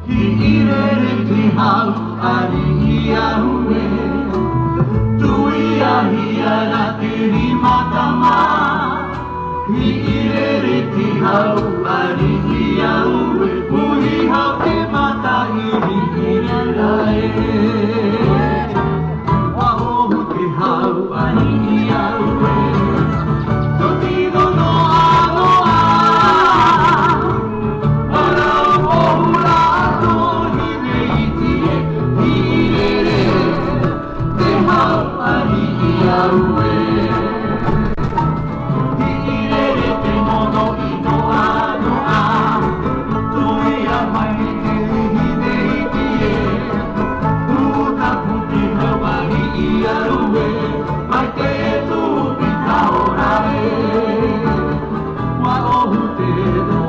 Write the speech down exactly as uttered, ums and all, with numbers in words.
Hi ire ti hau ari ia ue Tuia hia na tiri matama Hi ire ti hau ari ia ue Pui hau te mata i hi ira e Wa ohu te hau ari ia ue Totido no aloa Wa ohu te